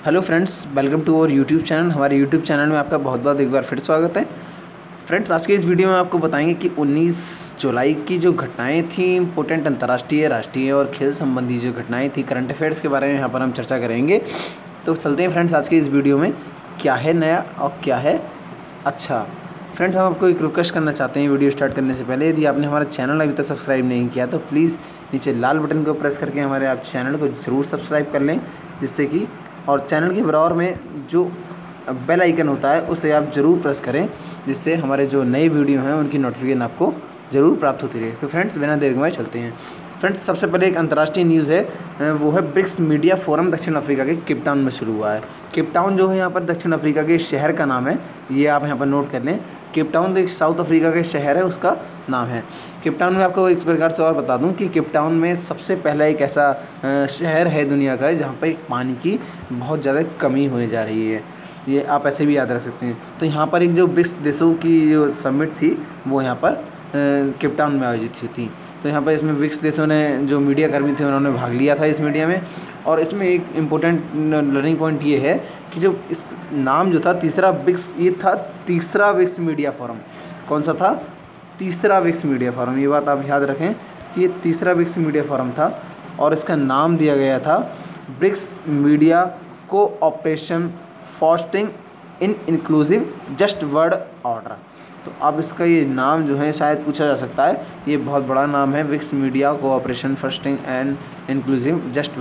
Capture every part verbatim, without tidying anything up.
Hello friends, welcome to our YouTube channel. हमारे YouTube channel में आपका बहुत बहुत एक बार फिर स्वागत है। फ्रेंड्स, आज के इस वीडियो में आपको बताएंगे कि उन्नीस जुलाई की जो घटनाएं थी, इंपॉर्टेंट अंतर्राष्ट्रीय, राष्ट्रीय और खेल संबंधी जो घटनाएं थी, करंट अफेयर्स के बारे में यहाँ पर हम चर्चा करेंगे। तो चलते हैं फ्रेंड्स आज के इस वीडियो में, क्या है नया और क्या है अच्छा। फ्रेंड्स, हम आपको एक रिक्वेस्ट करना चाहते हैं वीडियो स्टार्ट करने से पहले, यदि आपने हमारा चैनल अभी तक सब्सक्राइब नहीं किया तो प्लीज़ नीचे लाल बटन को प्रेस करके हमारे आप चैनल को ज़रूर सब्सक्राइब कर लें, जिससे कि और चैनल के बराबर में जो बेल आइकन होता है उसे आप ज़रूर प्रेस करें, जिससे हमारे जो नए वीडियो हैं उनकी नोटिफिकेशन आपको ज़रूर प्राप्त होती रहे। तो फ्रेंड्स, बिना देर गवाए चलते हैं। फ्रेंड्स, सबसे पहले एक अंतर्राष्ट्रीय न्यूज़ है, वो है ब्रिक्स मीडिया फोरम दक्षिण अफ्रीका के केप टाउन में शुरू हुआ है। केप टाउन जो है यहाँ पर दक्षिण अफ्रीका के शहर का नाम है, ये आप यहाँ पर नोट कर लें। केप टाउन एक साउथ अफ्रीका के शहर है, उसका नाम है केप टाउन। में आपको एक प्रकार से और बता दूं कि केप टाउन में सबसे पहला एक ऐसा शहर है दुनिया का जहाँ पर पानी की बहुत ज़्यादा कमी होने जा रही है, ये आप ऐसे भी याद रख सकते हैं। तो यहाँ पर एक जो ब्रिक्स देशों की जो समिट थी वो यहाँ पर केप टाउन में आयोजित हुई थी। तो यहाँ पर इसमें ब्रिक्स देशों ने जो मीडिया कर्मी थे उन्होंने भाग लिया था इस मीडिया में। और इसमें एक इम्पोर्टेंट लर्निंग पॉइंट ये है कि जो इस नाम जो था तीसरा ब्रिक्स, ये था तीसरा ब्रिक्स मीडिया फोरम। कौन सा था? तीसरा ब्रिक्स मीडिया फोरम। ये बात आप याद रखें कि ये तीसरा ब्रिक्स मीडिया फोरम था और इसका नाम दिया गया था BRICS media cooperation fostering in inclusive just world order. तो अब इसका ये नाम जो है शायद पूछा जा सकता है, ये बहुत बड़ा नाम है, BRICS media cooperation fostering and inclusive just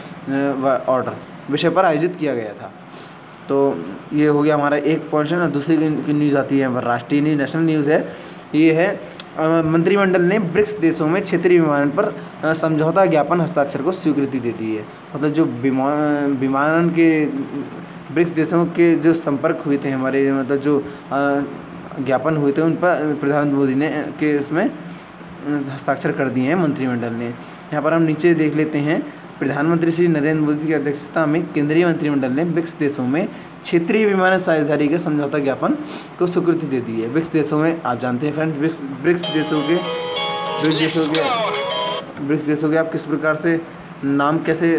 world order विषय पर आयोजित किया गया था। तो ये हो गया हमारा एक पॉइंट है ना। दूसरी न्यूज़ आती है राष्ट्रीय न्यूज़, नेशनल न्यूज़ है। ये है मंत्रिमंडल ने ब्रिक्स देशों में क्षेत्रीय विमानन पर समझौता ज्ञापन हस्ताक्षर को स्वीकृति दे दी है। मतलब जो विमान विमानन के ब्रिक्स देशों के जो संपर्क हुए थे हमारे, मतलब जो ज्ञापन हुए थे उन पर प्रधानमंत्री मोदी ने के उसमें हस्ताक्षर कर दिए हैं मंत्रिमंडल ने। यहाँ पर हम नीचे देख लेते हैं, प्रधानमंत्री श्री नरेंद्र मोदी की अध्यक्षता में केंद्रीय मंत्रिमंडल ने ब्रिक्स देशों में क्षेत्रीय विमानन साझेदारी के समझौता ज्ञापन को स्वीकृति दे दी है। ब्रिक्स देशों में आप जानते हैं फ्रेंड्स, ब्रिक्स ब्रिक्स देशों के ब्रिक्स देशों के ब्रिक्स देशों के आप किस प्रकार से नाम कैसे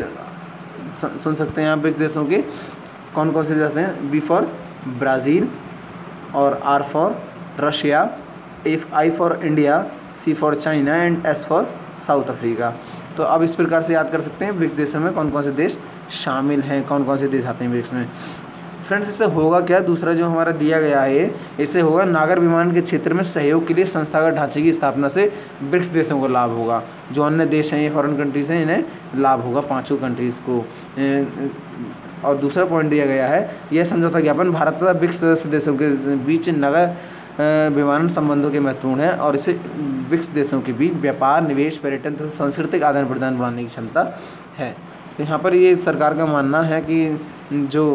सुन सकते हैं आप ब्रिक्स देशों के कौन कौन से देश हैं? बी फॉर ब्राज़ील और R for Russia, F I for India, C for China and S for South Africa. तो अब इस प्रकार से याद कर सकते हैं ब्रिक्स देशों में कौन कौन से देश शामिल हैं, कौन कौन से देश आते हैं ब्रिक्स में। फ्रेंड्स, इससे होगा क्या? दूसरा जो हमारा दिया गया है, इससे होगा नागर विमान के क्षेत्र में सहयोग के लिए संस्थागत ढांचे की स्थापना से ब्रिक्स देशों को लाभ होगा। जो अन्य देश हैं, ये फॉरेन कंट्रीज हैं, इन्हें लाभ होगा, पाँचों कंट्रीज़ को। और दूसरा पॉइंट दिया गया है, यह समझौता ज्ञापन भारत तथा ब्रिक्स सदस्य देशों के बीच नगर विमानन संबंधों के महत्वपूर्ण है और इसे ब्रिक्स देशों के बीच व्यापार, निवेश, पर्यटन तथा सांस्कृतिक आदान प्रदान बढ़ाने की क्षमता है। तो यहाँ पर ये सरकार का मानना है कि जो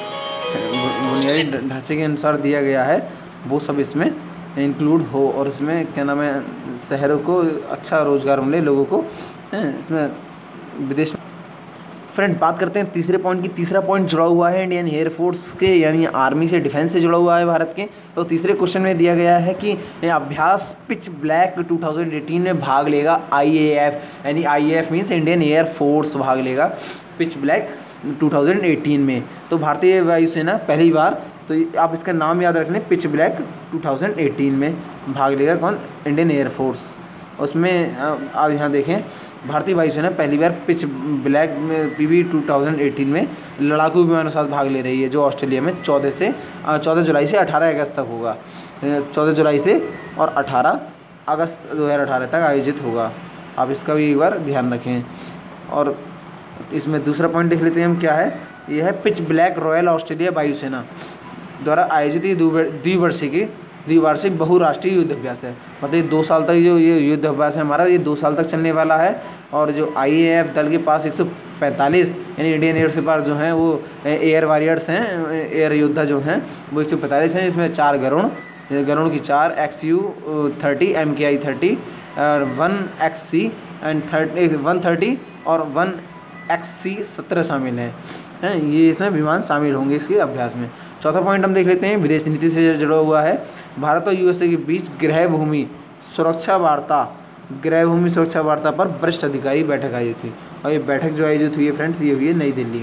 बुनियादी ढांचे के अनुसार दिया गया है वो सब इसमें इंक्लूड हो और इसमें क्या नाम है, शहरों को अच्छा रोजगार मिले लोगों को, इसमें विदेश में। फ्रेंड, बात करते हैं तीसरे पॉइंट की। तीसरा पॉइंट जुड़ा हुआ है इंडियन एयरफोर्स के, यानी आर्मी से, डिफेंस से जुड़ा हुआ है भारत के। तो तीसरे क्वेश्चन में दिया गया है कि अभ्यास पिच ब्लैक दो हज़ार अठारह में भाग लेगा आई ए एफ, यानी I A F means Indian Air Force भाग लेगा पिच ब्लैक दो हज़ार अठारह में। तो भारतीय वायुसेना पहली बार, तो आप इसका नाम याद रख लें, पिच ब्लैक दो हज़ार अठारह में भाग लेगा कौन? Indian Air Force. उसमें आप यहाँ देखें, भारतीय वायुसेना पहली बार पिच ब्लैक में पी बी दो हज़ार अठारह में लड़ाकू विमानों के साथ भाग ले रही है, जो ऑस्ट्रेलिया में चौदह से चौदह जुलाई से अठारह अगस्त तक होगा। चौदह जुलाई से और अठारह अगस्त दो हज़ार अठारह तक आयोजित होगा। आप इसका भी एक बार ध्यान रखें। और इसमें दूसरा पॉइंट देख लेते हैं हम, क्या है? यह है पिच ब्लैक रॉयल ऑस्ट्रेलिया वायुसेना द्वारा आयोजित ये द्विवर्षीय द्विवार्षिक बहुराष्ट्रीय युद्ध अभ्यास है। मतलब ये दो साल तक जो ये युद्ध अभ्यास है हमारा, ये दो साल तक चलने वाला है। और जो आई ए एफ दल के पास एक सौ पैंतालीस, यानी इंडियन एयर के पास जो हैं वो एयर वॉरियर्स हैं, एयर योद्धा जो हैं वो एक सौ पैंतालीस हैं। इसमें चार गरुण गरुण की चार, x you thirty, M K I thirty और one X C and thirty one thirty और वन एक्स सी सत्रह शामिल हैं हैं ये इसमें विमान शामिल होंगे इसके अभ्यास में। चौथा पॉइंट हम देख लेते हैं, विदेश नीति से जुड़ा हुआ है। भारत और यूएसए के बीच गृह भूमि सुरक्षा वार्ता गृह भूमि सुरक्षा वार्ता पर वरिष्ठ अधिकारी बैठक आई थी। और ये बैठक जो आयोजित हुई है फ्रेंड्स, ये हुई है नई दिल्ली में।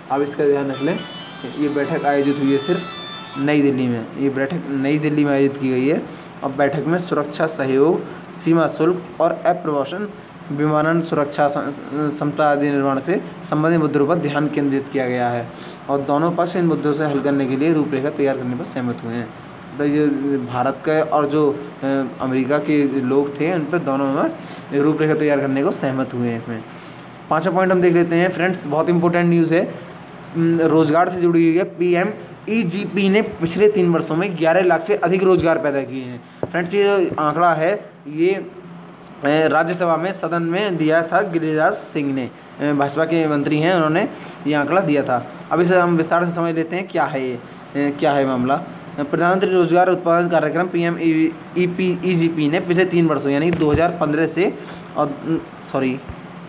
आप इसका ध्यान रख लें। ये बैठक आयोजित हुई है सिर्फ नई दिल्ली में, ये बैठक नई दिल्ली में आयोजित की गई है। और बैठक में सुरक्षा सहयोग, सीमा शुल्क और अप्रवासन विमानन सुरक्षा क्षमता आदि निर्माण से संबंधित मुद्दों पर ध्यान केंद्रित किया गया है और दोनों पक्ष इन मुद्दों से हल करने के लिए रूपरेखा तैयार करने पर सहमत हुए हैं। तो ये भारत के और जो अमेरिका के लोग थे उन पर दोनों में रूपरेखा तैयार करने को सहमत हुए हैं। इसमें पांचवा पॉइंट हम देख लेते हैं फ्रेंड्स, बहुत इंपॉर्टेंट न्यूज़ है, रोजगार से जुड़ी हुई है। P M E G P ने पिछले तीन वर्षों में ग्यारह लाख से अधिक रोजगार पैदा किए हैं। फ्रेंड्स ये आंकड़ा है, ये राज्यसभा में सदन में दिया था गिरिराज सिंह ने, भाजपा के मंत्री हैं, उन्होंने ये आंकड़ा दिया था। अब इसे हम विस्तार से समझ लेते हैं क्या है ये, क्या है मामला। प्रधानमंत्री रोजगार उत्पादन कार्यक्रम P M E P E G P ने पिछले तीन वर्षों यानी दो हज़ार पंद्रह से और सॉरी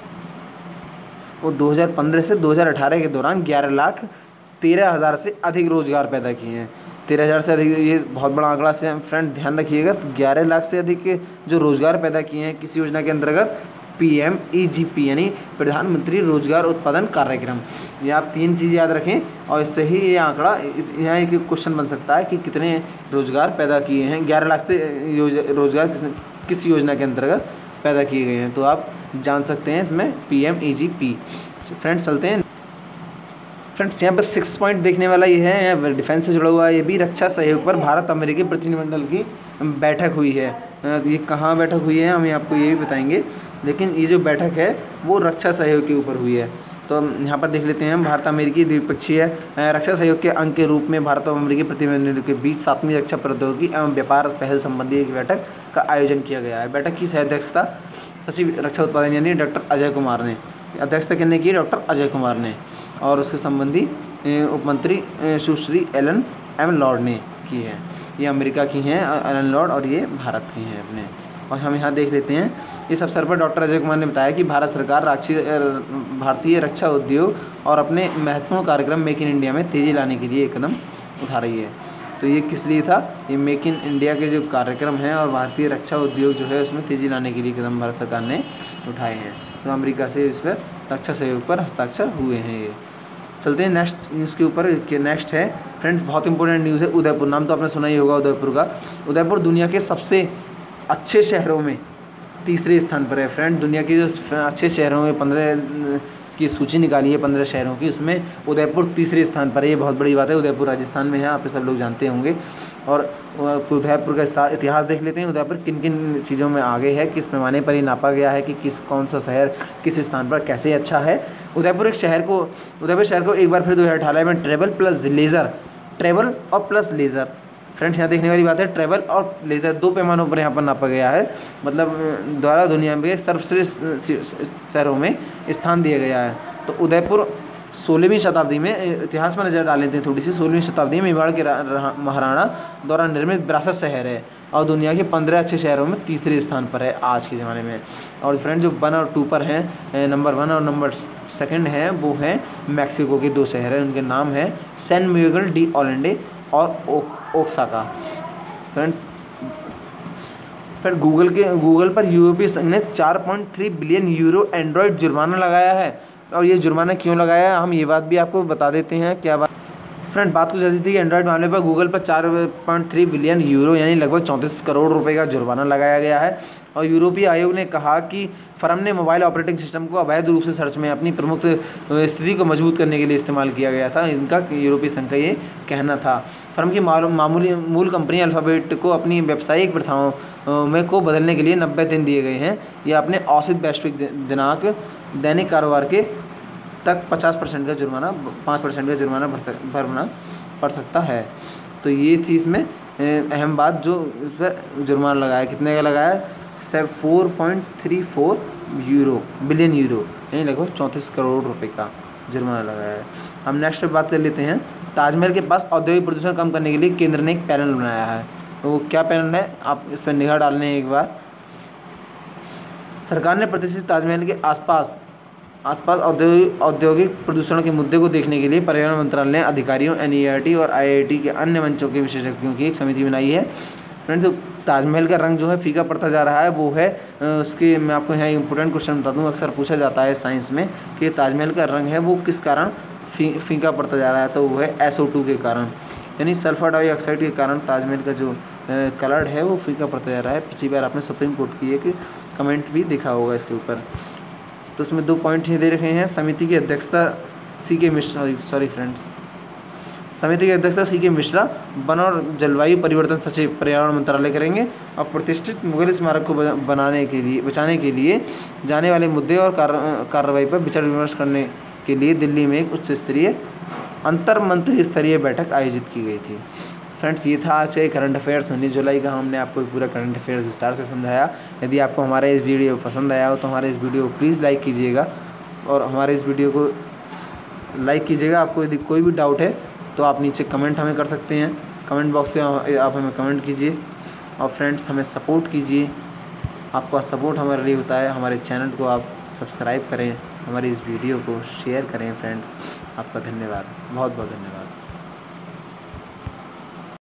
वो दो हज़ार पंद्रह से दो हज़ार अठारह के दौरान ग्यारह लाख तेरह हज़ार से अधिक रोजगार पैदा किए हैं। तेरह हज़ार से अधिक, ये बहुत बड़ा आंकड़ा से फ्रेंड ध्यान रखिएगा। तो ग्यारह लाख से अधिक जो रोजगार पैदा किए हैं किसी योजना के अंतर्गत, P M E G P यानी प्रधानमंत्री रोजगार उत्पादन कार्यक्रम। ये आप तीन चीज़ याद रखें और इससे ही ये आंकड़ा, यहाँ एक क्वेश्चन बन सकता है कि कितने रोजगार पैदा किए हैं, ग्यारह लाख से रोजगार किस किस योजना के अंतर्गत पैदा किए गए हैं, तो आप जान सकते हैं इसमें P M E G P. Friends चलते हैं फ्रेंड्स, यहाँ पर सिक्स पॉइंट देखने वाला ये है, डिफेंस से जुड़ा हुआ है ये भी। रक्षा सहयोग पर भारत अमेरिकी प्रतिनिधिमंडल की बैठक हुई है। ये कहाँ बैठक हुई है हम आपको ये भी बताएंगे, लेकिन ये जो बैठक है वो रक्षा सहयोग के ऊपर हुई है। तो यहाँ पर देख लेते हैं हम, भारत अमेरिकी द्विपक्षीय रक्षा सहयोग के अंग के रूप में भारत और अमेरिकी प्रतिनिधिमंडल के बीच सातवीं रक्षा प्रौद्योगिकी एवं व्यापार पहल संबंधी एक बैठक का आयोजन किया गया है। बैठक की अध्यक्षता सचिव रक्षा उत्पादन यानी डॉक्टर अजय कुमार ने, अध्यक्षता करने की डॉक्टर अजय कुमार ने, और उसके संबंधी उपमंत्री सुश्री एलन एम लॉर्ड ने की है। ये अमेरिका की हैं एलन लॉर्ड और ये भारत की हैं अपने। और हम यहाँ देख लेते हैं, इस अवसर पर डॉक्टर अजय कुमार ने बताया कि भारत सरकार भारतीय रक्षा उद्योग और अपने महत्वपूर्ण कार्यक्रम मेक इन इंडिया में तेज़ी लाने के लिए एक कदम उठा रही है। तो ये किस लिए था, ये मेक इन इंडिया के जो कार्यक्रम हैं और भारतीय रक्षा उद्योग जो है उसमें तेज़ी लाने के लिए कदम भारत सरकार ने उठाए हैं। तो अमेरिका से इस पर रक्षा सहयोग पर हस्ताक्षर हुए हैं। ये चलते हैं नेक्स्ट न्यूज़ के ऊपर। नेक्स्ट है फ्रेंड्स, बहुत इंपॉर्टेंट न्यूज़ है, उदयपुर। नाम तो आपने सुना ही होगा उदयपुर का। उदयपुर दुनिया के सबसे अच्छे शहरों में तीसरे स्थान पर है। फ्रेंड दुनिया के जो अच्छे शहरों में पंद्रह की सूची निकाली है, पंद्रह शहरों की, उसमें उदयपुर तीसरे स्थान पर है। ये बहुत बड़ी बात है। उदयपुर राजस्थान में है, आप सब लोग जानते होंगे। और उदयपुर का इतिहास देख लेते हैं। उदयपुर किन किन चीज़ों में आगे है, किस पैमाने पर ये नापा गया है कि किस कौन सा शहर किस स्थान पर कैसे अच्छा है। उदयपुर एक शहर को उदयपुर शहर को एक बार फिर दो हज़ार अठारह में ट्रेवल प्लस लेज़र ट्रेवल और प्लस लेज़र फ्रेंड्स यहाँ देखने वाली बात है, ट्रैवल और लेज़र दो पैमानों पर यहाँ पर नापा गया है। मतलब द्वारा दुनिया में सर्वश्रेष्ठ शहरों में स्थान दिया गया है। तो उदयपुर सोलहवीं शताब्दी में, इतिहास में नज़र डाल लेते हैं थोड़ी सी, सोलहवीं शताब्दी में मेवाड़ के महाराणा द्वारा निर्मित विरासत शहर है और दुनिया के पंद्रह अच्छे शहरों में तीसरे स्थान पर है आज के ज़माने में। और फ्रेंड जो वन और टू पर हैं, नंबर वन और नंबर सेकंड है, वो हैं मैक्सिको के दो शहर हैं। उनके नाम है सैन मिगुएल डी ऑलेंडे और ओक ओक्साका। फ्रेंड्स फिर गूगल के गूगल पर यूरोपीय संघ ने चार पॉइंट तीन बिलियन यूरो एंड्रॉयड जुर्माना लगाया है। और ये जुर्माना क्यों लगाया है, हम ये बात भी आपको बता देते हैं। क्या बात फ्रेंड, बात कुछ ऐसी थी कि एंड्रॉयड मामले पर गूगल पर चार पॉइंट तीन बिलियन यूरो यानी लगभग चौंतीस करोड़ रुपए का जुर्माना लगाया गया है। और यूरोपीय आयोग ने कहा कि फर्म ने मोबाइल ऑपरेटिंग सिस्टम को अवैध रूप से सर्च में अपनी प्रमुख स्थिति को मजबूत करने के लिए इस्तेमाल किया गया था। इनका यूरोपीय संघ का ये कहना था। फर्म की मामूली मूल कंपनी अल्फ़ाबेट को अपनी व्यावसायिक प्रथाओं में को बदलने के लिए नब्बे दिन दिए गए हैं। यह अपने औसत वैश्विक दिनांक दैनिक कारोबार के तक पचास परसेंट का जुर्माना पाँच परसेंट का जुर्माना भरना पड़ सकता है। तो ये थी इसमें अहम बात जो इस पर जुर्माना लगाया। कितने का लगाया, सब four point three four euro billion euro यानी लगभग चौंतीस करोड़ रुपए का जुर्माना लगाया है। हम नेक्स्ट पे बात कर लेते हैं। ताजमहल के पास औद्योगिक प्रदूषण कम करने के लिए केंद्र ने एक पैनल बनाया है। तो वो क्या पैनल है, आप इस पर निगाह डालने एक बार। सरकार ने प्रतिष्ठित ताजमहल के आसपास आसपास औद्योगिक औद्योगिक प्रदूषण के मुद्दे को देखने के लिए पर्यावरण मंत्रालय ने अधिकारियों, एन ई आर टी और आई आई टी के अन्य मंचों के विशेषज्ञों की एक समिति बनाई है। फ्रेंड्स जो ताजमहल का रंग जो है फीका पड़ता जा रहा है वो है उसके, मैं आपको यहाँ इंपॉर्टेंट क्वेश्चन बता दूँ, अक्सर पूछा जाता है साइंस में कि ताजमहल का रंग है वो किस कारण फी फीका पड़ता जा रहा है, तो वो है एस ओ टू के कारण, यानी सल्फर डाइऑक्साइड के कारण ताजमहल का जो कलर है वो फीका पड़ता जा रहा है। पिछली बार आपने सुप्रीम कोर्ट की एक कमेंट भी देखा होगा इसके ऊपर। तो इसमें दो पॉइंट ये दे रखे हैं। समिति की अध्यक्षता सी के मिश्रा सॉरी फ्रेंड्स समिति की अध्यक्षता सी के मिश्रा, वन और जलवायु परिवर्तन सचिव पर्यावरण मंत्रालय करेंगे। और प्रतिष्ठित मुगल स्मारक को बनाने के लिए बचाने के लिए जाने वाले मुद्दे और कार्रवाई पर विचार विमर्श करने के लिए दिल्ली में एक उच्च स्तरीय अंतर मंत्री स्तरीय बैठक आयोजित की गई थी। फ्रेंड्स, ये था आज के करंट अफेयर्स उन्नीस जुलाई का। हमने आपको पूरा करंट अफेयर्स विस्तार से समझाया। यदि आपको हमारा इस वीडियो पसंद आया हो तो हमारे इस वीडियो को प्लीज़ लाइक कीजिएगा और हमारे इस वीडियो को लाइक कीजिएगा। आपको यदि कोई भी डाउट है तो आप नीचे कमेंट हमें कर सकते हैं, कमेंट बॉक्स में आप हमें कमेंट कीजिए। और फ्रेंड्स, हमें सपोर्ट कीजिए, आपका सपोर्ट हमारे लिए होता है। हमारे चैनल को आप सब्सक्राइब करें, हमारी इस वीडियो को शेयर करें। फ्रेंड्स, आपका धन्यवाद, बहुत बहुत धन्यवाद।